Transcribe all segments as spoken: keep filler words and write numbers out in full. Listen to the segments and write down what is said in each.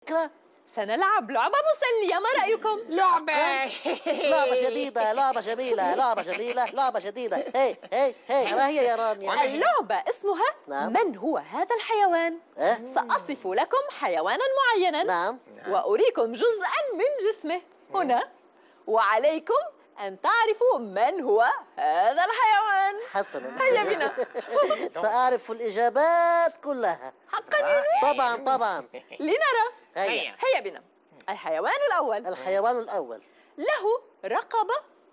فكرة؟ سنلعب لعبة مسلية، ما رأيكم؟ لعبة لعبة جديدة، لعبة جميلة، لعبة جميلة، لعبة جديدة. هي هي هي ما هي يا رانيا؟ اللعبة اسمها نعم. من هو هذا الحيوان؟ أه؟ سأصف لكم حيوانا معينا نعم. وأريكم جزءا من جسمه هنا، وعليكم أن تعرفوا من هو هذا الحيوان. حسنا. هيا بنا. سأعرف الإجابات كلها. حقا؟ طبعا طبعا. لنرى. هيا. هيا بنا. الحيوان الأول الحيوان الأول له رقبة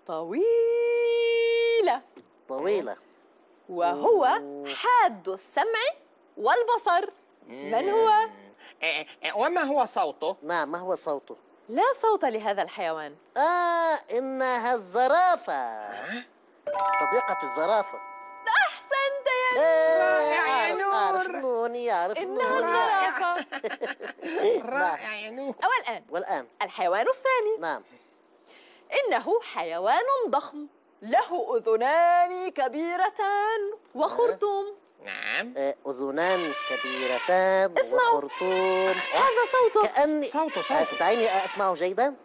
طويلة طويلة وهو حاد السمع والبصر. من هو؟ وما هو صوته؟ نعم، ما هو صوته؟ لا صوت لهذا الحيوان. آه إنها الزرافة، صديقة الزرافة. أحسنت يا إيه، يا أعرف أعرف نور. نوني أعرف إنها نوني. الزرافة. رائع يا نور. والآن والآن الحيوان الثاني. نعم. إنه حيوان ضخم له أذنان كبيرتان وخرطوم. نعم. آه، أذنان كبيرتان اسمعوا. وخرطوم. هذا صوته. كأني صوته آه، صوته. دعيني أسمعه جيدا.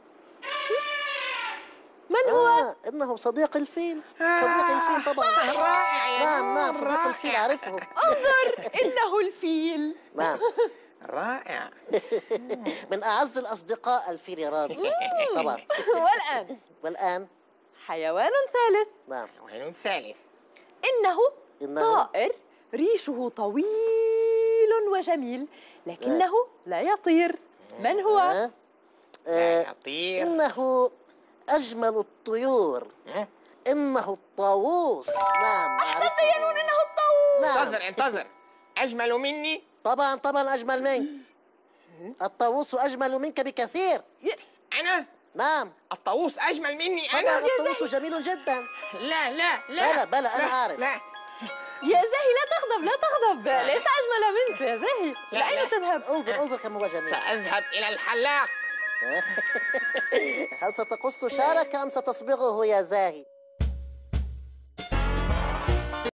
من هو؟ آه إنه صديق الفيل. صديق الفيل طبعا. رائع يا نعم نعم، نور، صديق رائع. الفيل أعرفه. انظر، إنه الفيل. نعم. رائع. من أعز الأصدقاء الفيل يا راني. طبعا. والآن والآن حيوان ثالث. نعم. وين الثالث؟ إنه إنه طائر ريشه طويل وجميل لكنه لا يطير. من هو؟ آه. لا آه. يطير. إنه أجمل الطيور. إنه الطاووس. نعم أحسنت يا نون، إنه الطاووس. نعم. انتظر انتظر، أجمل مني؟ طبعا طبعا أجمل منك. الطاووس أجمل منك بكثير. أنا؟ نعم الطاووس أجمل مني طبعا، أنا؟ الطاووس جميل جدا. لا لا لا بلى بلى أنا لا، عارف. لا يا زاهي لا تغضب لا تغضب، ليس أجمل منك يا زاهي. لا، لأين لا. تذهب؟ انظر انظر كم هو جميل. سأذهب إلى الحلاق. هل ستقص شعرك أم ستصبغه يا زاهي؟